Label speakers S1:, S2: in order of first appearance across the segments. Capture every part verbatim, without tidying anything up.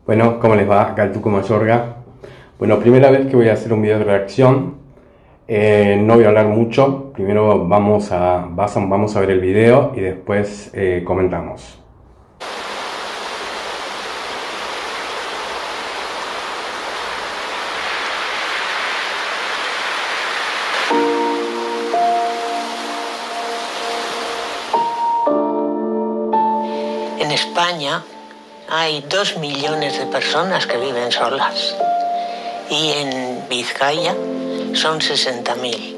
S1: Bueno, ¿cómo les va? Acá el Tuco Mayorga. Bueno, primera vez que voy a hacer un video de reacción. Eh, no voy a hablar mucho. Primero vamos a, vamos a ver el video y después eh, comentamos.
S2: En España hay dos millones de personas que viven solas y en Vizcaya son sesenta mil.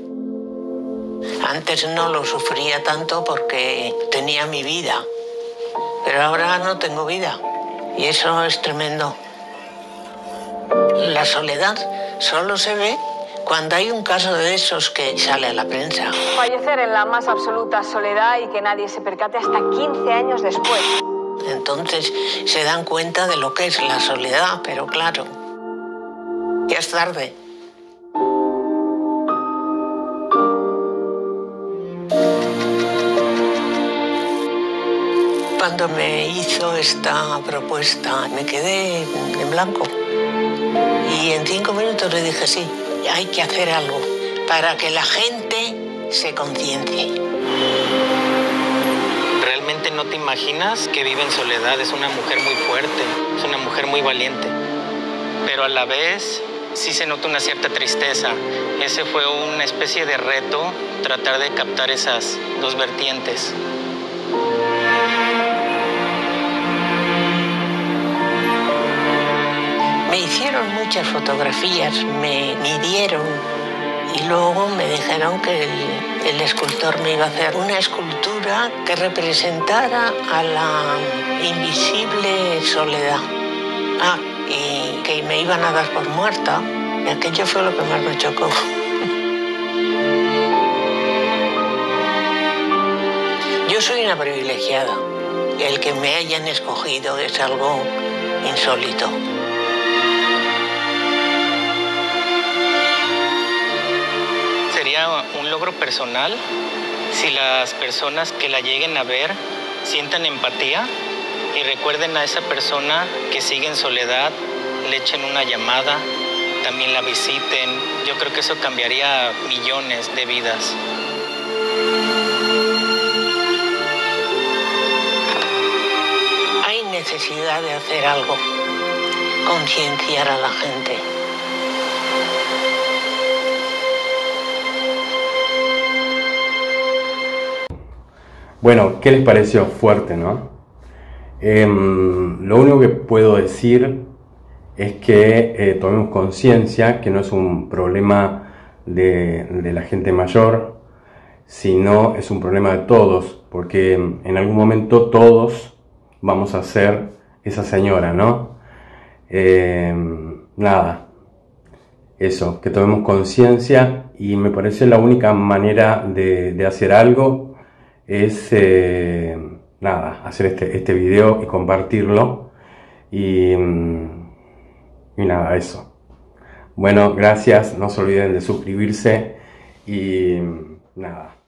S2: Antes no lo sufría tanto porque tenía mi vida, pero ahora no tengo vida y eso es tremendo. La soledad solo se ve cuando hay un caso de esos que sale a la prensa.
S3: Fallecer en la más absoluta soledad y que nadie se percate hasta quince años después.
S2: Entonces se dan cuenta de lo que es la soledad, pero claro, ya es tarde. Cuando me hizo esta propuesta me quedé en blanco y en cinco minutos le dije sí, hay que hacer algo para que la gente se conciencie.
S4: Realmente no te imaginas que vive en soledad, es una mujer muy fuerte, es una mujer muy valiente, pero a la vez sí se nota una cierta tristeza. Ese fue una especie de reto, tratar de captar esas dos vertientes.
S2: Me hicieron muchas fotografías, me midieron y luego me dijeron que el, el escultor me iba a hacer una escultura que representara a la invisible soledad. Ah, y que me iban a dar por muerta. Y aquello fue lo que más me chocó. Yo soy una privilegiada. El que me hayan escogido es algo insólito.
S4: Sería un logro personal si las personas que la lleguen a ver sientan empatía y recuerden a esa persona que sigue en soledad, le echen una llamada, también la visiten. Yo creo que eso cambiaría millones de vidas.
S2: Hay necesidad de hacer algo, concienciar a la gente.
S1: Bueno, ¿qué les pareció? Fuerte, ¿no? Eh, lo único que puedo decir es que eh, tomemos conciencia que no es un problema de, de la gente mayor, sino es un problema de todos, porque en algún momento todos vamos a ser esa señora, ¿no? Eh, nada, eso, que tomemos conciencia, y me parece la única manera de, de hacer algo es eh, nada, hacer este, este video y compartirlo y, y nada, eso. Bueno, gracias, no se olviden de suscribirse y nada.